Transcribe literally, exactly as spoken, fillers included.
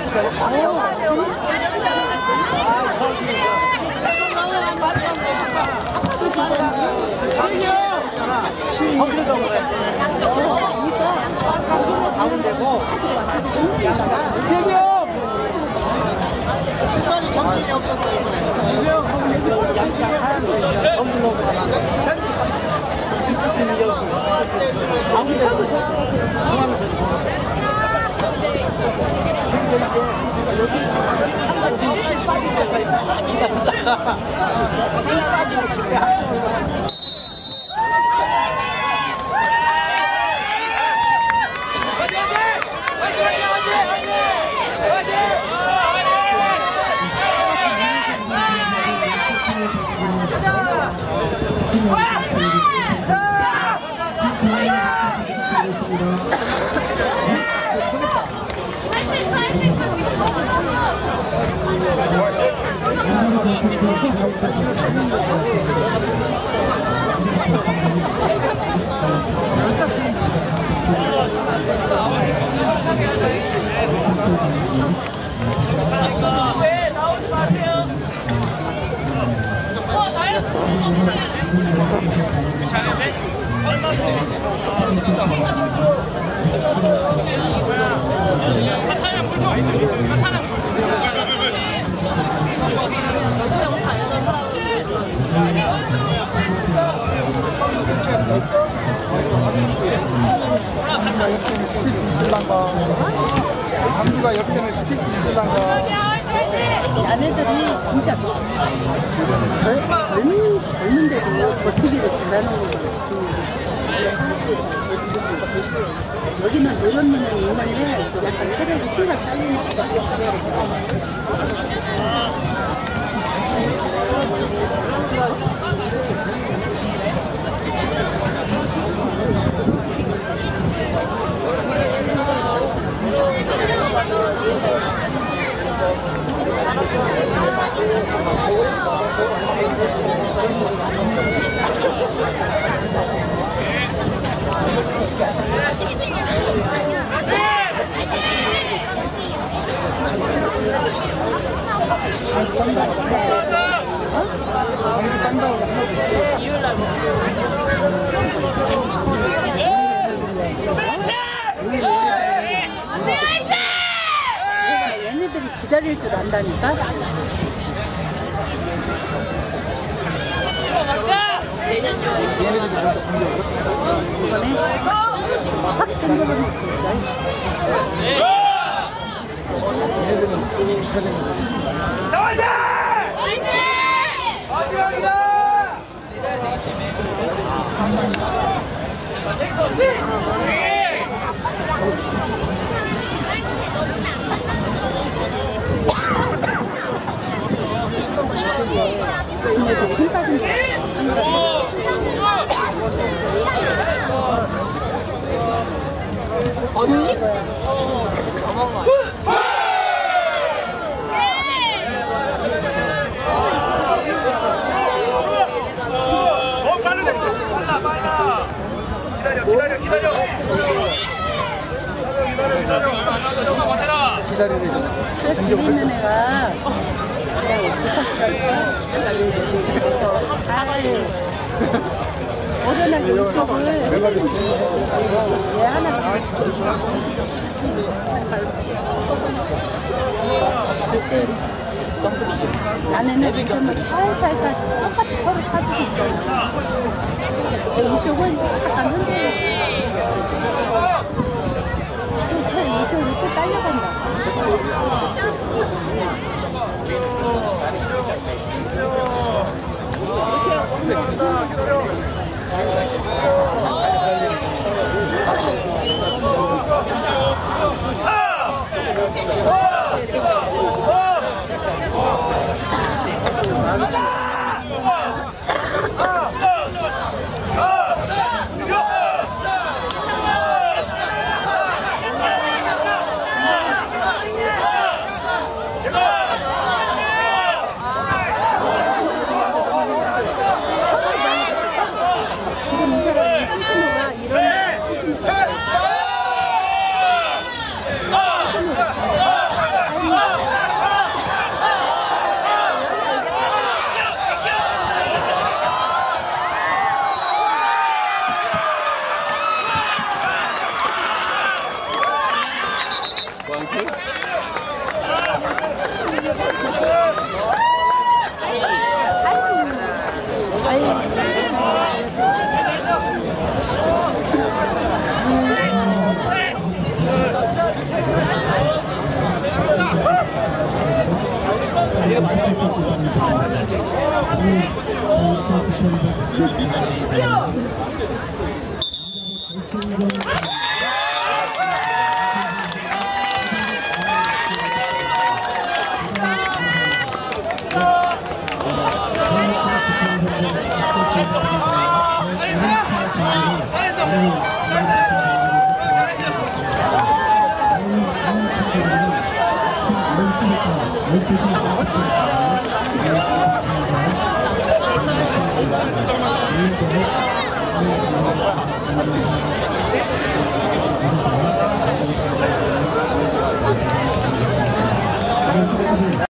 가운데고 대기요. 신발이 정신이 없었어요. 왜 나오지 마세요. 어, 나야. 괜찮은데? 카타나 물 좀. 카타나 물. 너무 잘 놀더라고. 감기가 역전을 시킬 수 있을란가. 야네들이 진짜 젊, 젊은, 젊은데도 버티기를 잘하는 거예요. 여기는 노련미는 있는데 약간 체력이 피가 쌓이니까. 얘네들이 기다릴 줄 안다니까? 이번에 확 땡겨버릴 수 있어. 자, 화이팅! 화이팅! 마지막이다! 근데 그 힘 빠진 거 언니? 어, 빠르네. 빨라, 빨라. 기다려, 기다려, 기다려. 기다려, 기다려. 기다리래. 그 뒤에 있는 애가 그냥 아유 어련하게 이쪽을 얘 하나 나는 이쪽은 살살살 똑같이 서로 사주고 있잖아. 이쪽은 약간 흔들려. 저 이쪽으로 또 딸려간다. Thank you.